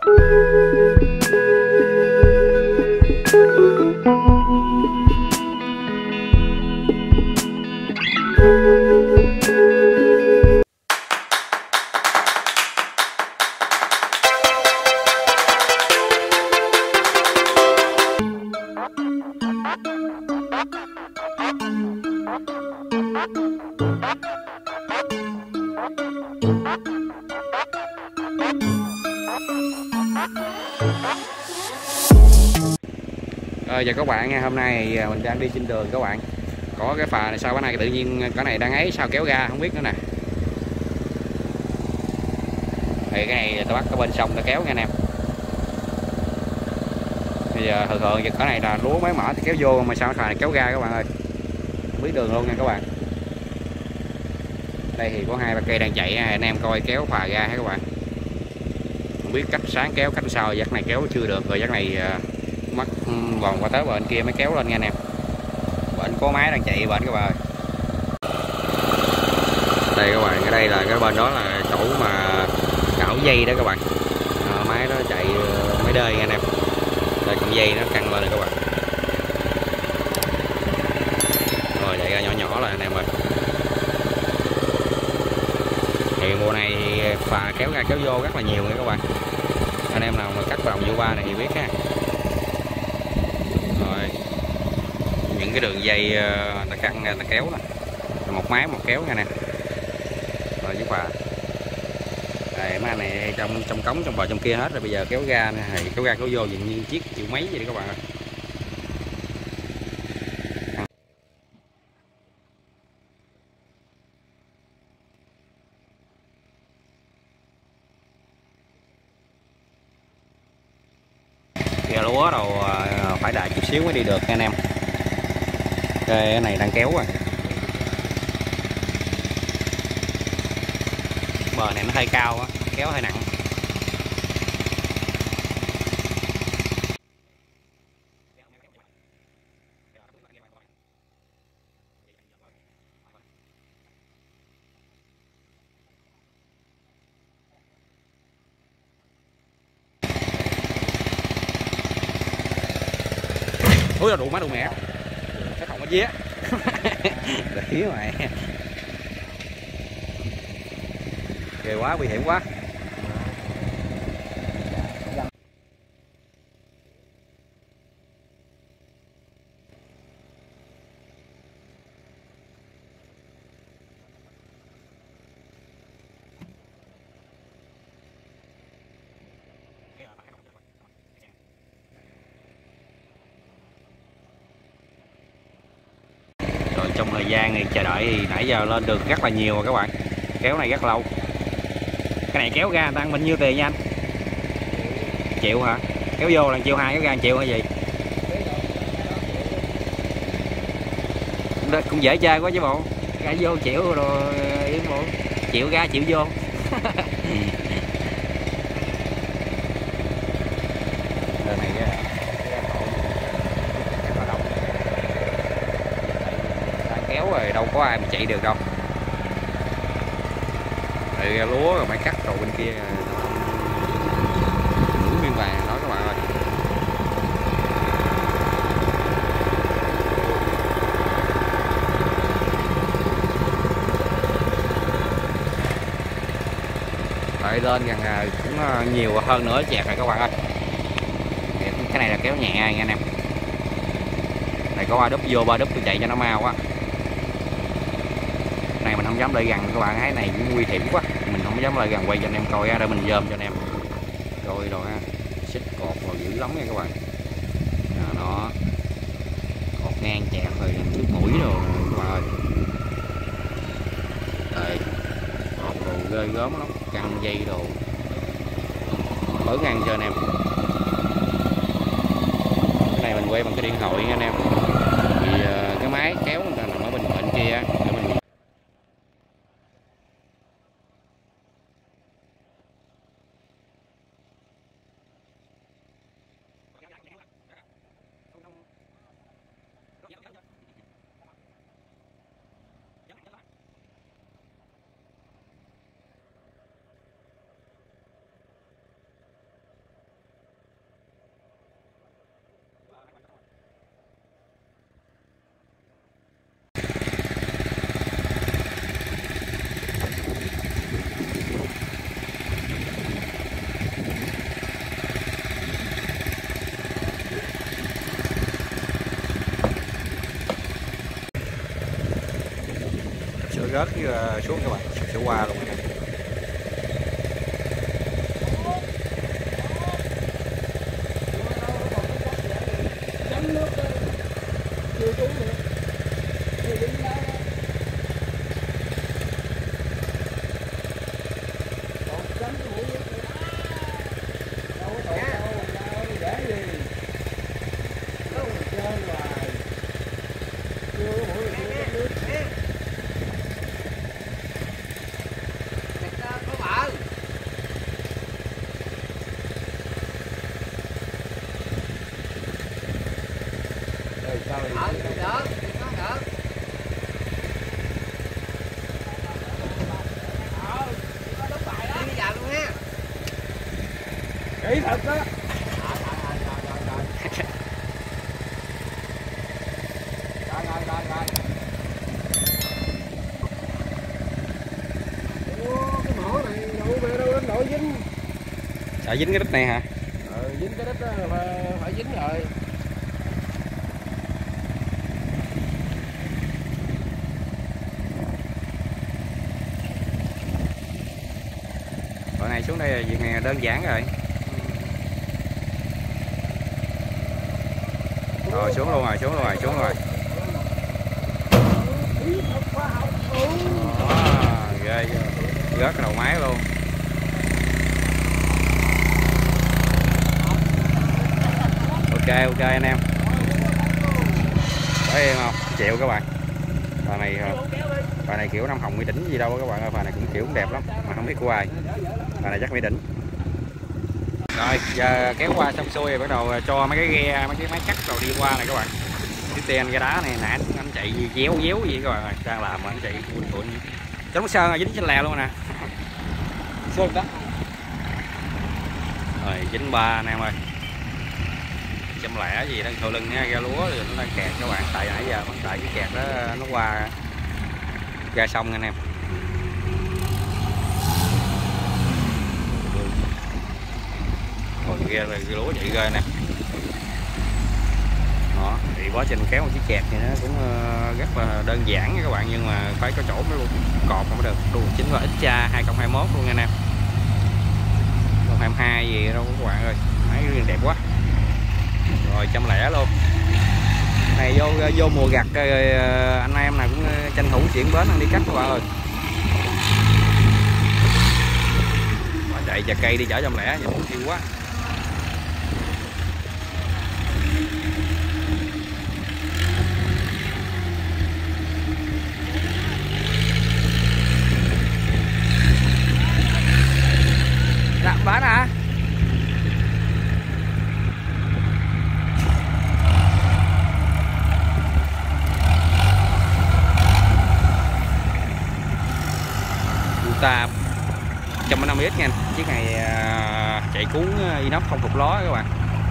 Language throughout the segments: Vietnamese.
Chào các bạn nha, hôm nay mình đang đi trên đường các bạn. Có cái phà này sao cái này tự nhiên cái này đang ấy sao kéo ra không biết nữa nè. Thì cái này tôi bắt cái bên sông nó kéo nha anh em. Bây giờ thường thường cái này là lúa mới mở thì kéo vô mà sao cái phà này kéo ra các bạn ơi. Không biết đường luôn nha các bạn. Đây thì có 2-3 cây đang chạy anh em coi kéo phà ra ha các bạn. Không biết cách sáng kéo cách sau dắt này kéo chưa được rồi dắt này mất vòng qua tới bên kia mới kéo lên nha anh em. Bên có máy đang chạy bên các bạn ơi. Đây các bạn, ở đây là cái bên đó là chỗ mà cảo dây đó các bạn. Máy nó chạy máy đơi nha anh em. Đây con dây nó căng lên rồi các bạn. Rồi chạy ra nhỏ nhỏ là anh em ơi. Thì mùa này phà kéo ra kéo vô rất là nhiều nha các bạn. Anh em nào mà cắt vòng vô ba này thì biết ha. Rồi những cái đường dây ta căng ta kéo nè, một máy một kéo nha nè. Rồi với phà đây mấy anh này trong cống trong bờ trong kia hết rồi, bây giờ kéo ra nè, kéo ra kéo vô dường như chiếc triệu mấy vậy đó các bạn ơi. Ghe lúa đâu phải đại chút xíu mới đi được nha anh em. Cái này đang kéo rồi. Bờ này nó hơi cao á, kéo hơi nặng. Ui là đủ má đủ mẹ. Cái không có vía. Để mày. Ghê quá, nguy hiểm quá. Rồi trong thời gian này chờ đợi thì nãy giờ lên được rất là nhiều rồi các bạn. Kéo này rất lâu. Cái này kéo ra người ta ăn bao nhiêu tiền nha anh? Triệu hả? Kéo vô là 1,2 triệu, kéo ra 1 triệu hay gì? Cũng dễ chơi quá chứ bộ. Ra vô 1 triệu rồi yên bộ. Triệu ra triệu vô. Đời này kéo rồi đâu có ai mà chạy được đâu. Rồi lúa rồi phải cắt rồi bên kia nửa miếng vàng đó các bạn ơi. Đợi lên gần cũng nhiều hơn nữa chẹt rồi các bạn ơi. Cái này là kéo nhẹ nha anh em. Này có 3 đúp vô 3 đúp tôi chạy cho nó mau quá. Này mình không dám lại gần các bạn, cái này cũng nguy hiểm quá, mình không dám lại gần quay cho anh em coi ra, để mình dơm cho anh em coi rồi ha. Xích cột vào dữ lắm nha các bạn. Nó cột ngang chẹt rồi nước mũi rồi các bạn ơi. Đây cột đồ ghê gớm lắm, căng dây đồ mở ngang cho anh em. Cái này mình quay bằng cái điện thoại nha anh em, thì cái máy kéo người ta nằm ở bên kia để mình rớt xuống các bạn, sẽ qua luôn nha. Kỹ thật đó. Cái mỏ này đậu về đâu đến độ dính. Sợ dính cái đít này hả? Dính cái đít đó phải dính rồi. Đoạn này xuống đây là việc này đơn giản rồi. Rồi xuống luôn rồi, xuống luôn rồi, xuống luôn rồi. Đó, ghê rớt cái đầu máy luôn. Ok anh em. Thấy em không? Chịu các bạn. Phà này kiểu Nam Hồng Mỹ Đỉnh gì đâu các bạn ơi, phà này cũng kiểu cũng đẹp lắm mà không biết của ai. Phà này chắc Mỹ Đỉnh. Rồi giờ kéo qua xong xuôi bắt đầu cho mấy cái ghe, mấy cái máy cắt rồi đi qua này các bạn. Cái tên cái đá này nè anh chạy déo gì các bạn ơi, đang làm mà anh chạy cuộn cho nó sơn rồi dính trên lè luôn nè. Sơn đó. Rồi 93 anh em ơi. 100 gì đang thâu lưng nha, ghe lúa thì nó đang kẹt các bạn, tại nãy giờ tại cái kẹt đó nó qua ra sông anh em. Còn ghe lúa chạy ghê nè. Đó, thì quá trình kéo một chiếc kẹt thì nó cũng rất là đơn giản nha các bạn, nhưng mà phải có chỗ mới cọp mới được. Đuôi chính là XA 2021 luôn nha anh em. 2022 gì đâu các bạn ơi, máy riêng đẹp quá. Rồi 100 luôn. Này vô mùa gặt rồi anh em nào cũng tranh thủ chuyển bến đi cắt các bạn ơi. Chạy chà cây đi chở 100 vậy muốn chịu quá. Dạ bán hả? Ta 150 nha anh. Chiếc này chạy cuốn inox không thục ló các bạn.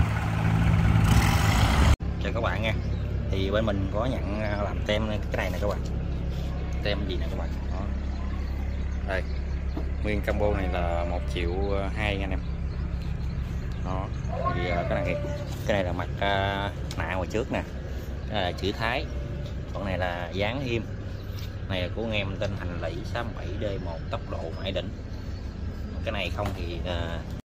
Chào các bạn nha. Thì bên mình có nhận làm tem cái này nè các bạn. Tem gì nè các bạn. Đó. Đây. Nguyên combo này là 1,2 triệu nha anh em. Đó. Thì cái này là mặt nạ ngoài trước nè. Đây là chữ Thái. Còn này là dán im. Này là của anh em tên Thành Lĩ 67D1 tốc độ Mỹ Đỉnh. Cái này không thì